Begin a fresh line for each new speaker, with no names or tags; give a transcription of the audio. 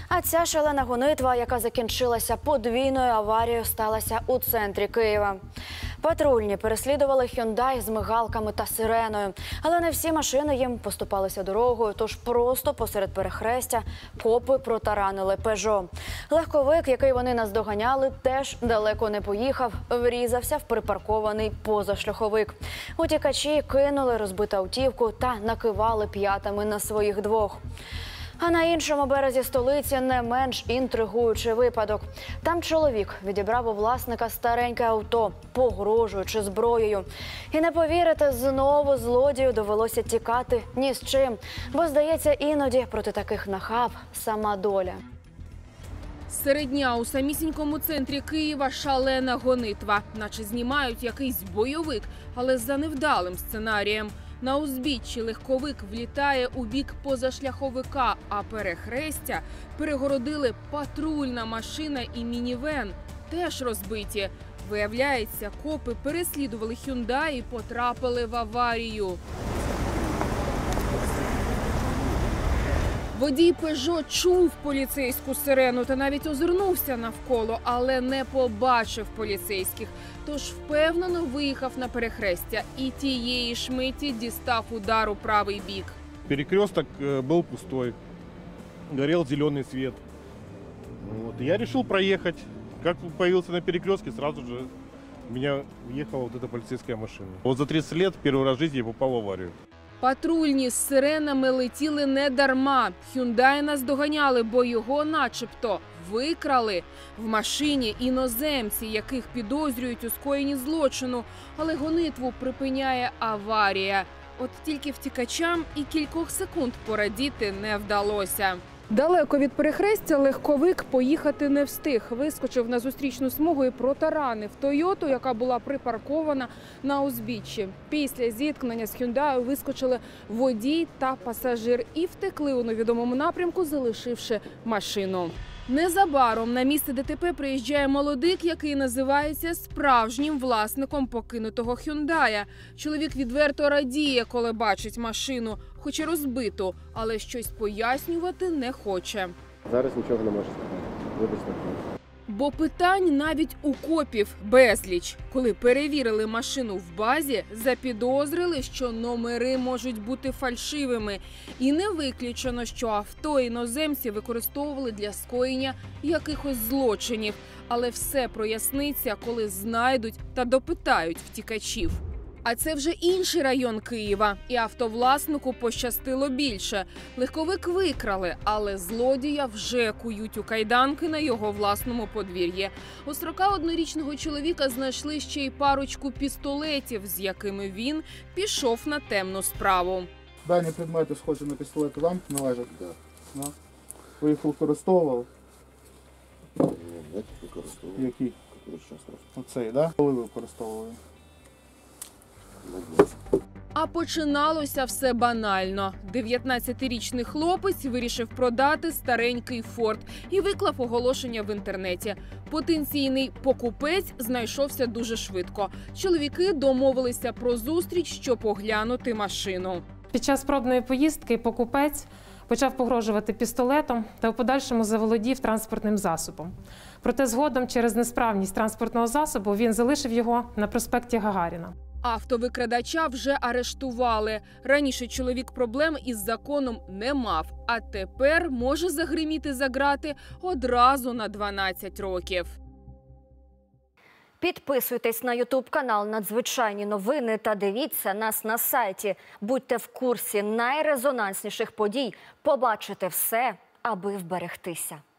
А ця шалена гонитва, яка закінчилася подвійною аварією, сталася у центрі Києва. Патрульні переслідували «Хюндай» з мигалками та сиреною. Але не всі машини їм поступалися дорогою, тож просто посеред перехрестя копи протаранили «Пежо». Легковик, який вони наздоганяли, теж далеко не поїхав, врізався в припаркований позашляховик. Утікачі кинули розбиту автівку та накивали п'ятами на своїх двох. А на іншому березі столиці не менш інтригуючий випадок. Там чоловік відібрав у власника стареньке авто, погрожуючи зброєю. І не повірите, знову злодію довелося тікати ні з чим. Бо, здається, іноді проти таких нахаб сама доля.
Серед дня у самісінькому центрі Києва шалена гонитва. Наче знімають якийсь бойовик, але за невдалим сценарієм. На узбіччі легковик влітає у бік позашляховика, а перехрестя перегородили патрульна машина і мінівен. Теж розбиті. Виявляється, копи переслідували «Хюндай» і потрапили в аварію. Водій «Пежо» чув поліцейську сирену та навіть озирнувся навколо, але не побачив поліцейських. Тож впевнено виїхав на перехрестя і тієї ж миті дістав удар у правий бік.
Перекресток был пустой, горел зеленый свет. Я решил проехать. Как появился на перекрестке, сразу же в меня въехала вот эта полицейская машина. Вот за 30 лет первый раз в жизни я попал в аварию.
Патрульні з сиренами летіли не дарма. «Хюндай» наздоганяли, бо його начебто викрали. В машині іноземці, яких підозрюють у скоєнні злочину. Але гонитву припиняє аварія. От тільки втікачам і кількох секунд порадіти не вдалося. Далеко від перехрестя легковик поїхати не встиг. Вискочив на зустрічну смугу і протаранив «Тойоту», яка була припаркована на узбіччі. Після зіткнення з «Хюндаю» вискочили водій та пасажир і втекли у невідомому напрямку, залишивши машину. Незабаром на місце ДТП приїжджає молодик, який називається справжнім власником покинутого «Хюндая». Чоловік відверто радіє, коли бачить машину, хоч і розбиту, але щось пояснювати не хоче.
Зараз нічого не можу сказати. Вибачте.
Бо питань навіть у копів безліч. Коли перевірили машину в базі, запідозрили, що номери можуть бути фальшивими. І не виключено, що авто іноземці використовували для скоєння якихось злочинів. Але все проясниться, коли знайдуть та допитають втікачів. А це вже інший район Києва. І автовласнику пощастило більше. Легковик викрали, але злодія вже кують у кайданки на його власному подвір'ї. У 41-річного чоловіка знайшли ще й парочку пістолетів, з якими він пішов на темну справу.
Дані предмети, схожі на пістолети, вам належать? Так. Да. Ви їх використовували?
Використовували.
Які? Оцей, так? Да? Коли ви використовували?
А починалося все банально. 19-річний хлопець вирішив продати старенький «Форд» і виклав оголошення в інтернеті. Потенційний покупець знайшовся дуже швидко. Чоловіки домовилися про зустріч, щоб оглянути машину.
Під час пробної поїздки покупець почав погрожувати пістолетом та в подальшому заволодів транспортним засобом. Проте згодом через несправність транспортного засобу він залишив його на проспекті Гагаріна.
Автовикрадача вже арештували. Раніше чоловік проблем із законом не мав, а тепер може загриміти за ґрати одразу на 12 років.
Підписуйтесь на YouTube-канал «Надзвичайні новини» та дивіться нас на сайті. Будьте в курсі найрезонансніших подій. Побачите все, аби вберегтися.